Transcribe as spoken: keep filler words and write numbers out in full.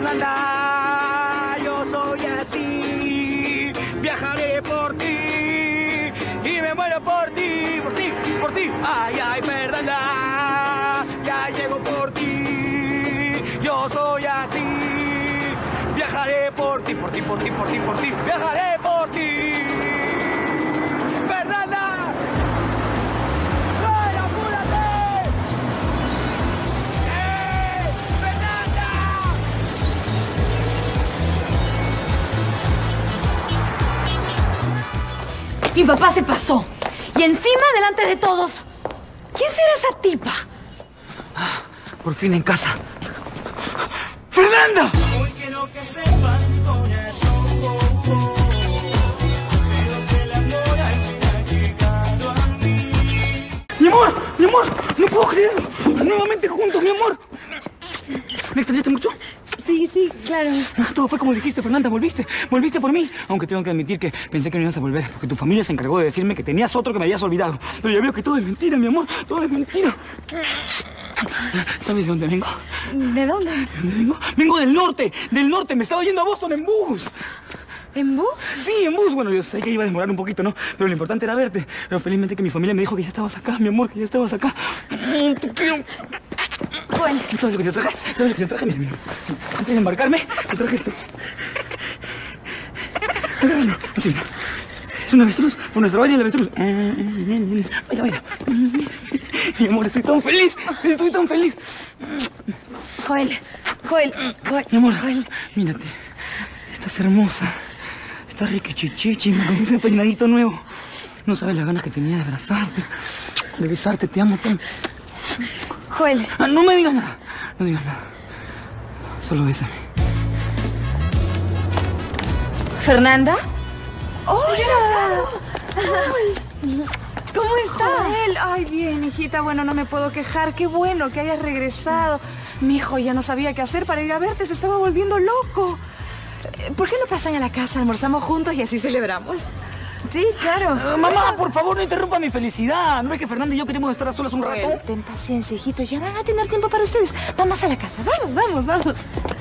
Fernanda, yo soy así. Viajaré por ti y me muero por ti, por ti, por ti. Ay, ay, Fernanda, ya llego por ti. Yo soy así. Viajaré por ti, por ti, por ti, por ti, por ti. Viajaré por ti. ¡Fernanda! ¡Ven, apúrate! ¡Eh! ¡Fernanda! Mi papá se pasó. Y encima, delante de todos. ¿Quién será esa tipa? Por fin en casa. ¡Fernanda! Hoy quiero que sepas mi corazón, oh, oh, pero que el amor al fin ha llegado a mí. ¡Mi amor! ¡Mi amor! ¡No puedo creerlo! ¡Nuevamente juntos, mi amor! ¿Me extrañaste mucho? Sí, sí, claro. Todo fue como dijiste, Fernanda. Volviste. Volviste por mí. Aunque tengo que admitir que pensé que no ibas a volver. Porque tu familia se encargó de decirme que tenías otro que me habías olvidado. Pero ya veo que todo es mentira, mi amor. Todo es mentira. ¿Sabes de dónde vengo? ¿De dónde? ¿De dónde vengo? Vengo del norte. Del norte. Me estaba yendo a Boston en bus. ¿En bus? Sí, en bus. Bueno, yo sé que iba a demorar un poquito, ¿no? Pero lo importante era verte. Pero felizmente que mi familia me dijo que ya estabas acá, mi amor, que ya estabas acá. Te quiero. Bueno. ¿Sabes lo que te traje? ¿Sabes lo que te traje? Mira, mira. Antes de embarcarme, te traje esto. Así, mira. Es un avestruz. Por nuestro baile el avestruz. Vaya, vaya. Mi amor, estoy tan feliz. Estoy tan feliz. Joel, Joel, Joel. Mi amor, Joel. mírate. Estás hermosa. Estás riquichichichi, con ese peinadito nuevo. No sabes las ganas que tenía de abrazarte, de besarte. Te amo tanto. Joel. Ah, no me digas nada. No digas nada. Solo bésame. ¿Fernanda? ¡Hola! ¿Cómo estás? Joel, ay, bien, hijita. Bueno, no me puedo quejar. Qué bueno que hayas regresado. Mi hijo ya no sabía qué hacer para ir a verte. Se estaba volviendo loco. ¿Por qué no pasan a la casa? Almorzamos juntos y así celebramos. Sí, claro. Uh, mamá, por favor, no interrumpa mi felicidad. ¿No es que Fernanda y yo queremos estar a solas un rato? Ten paciencia, hijito. Ya van a tener tiempo para ustedes. Vamos a la casa. Vamos, vamos, vamos.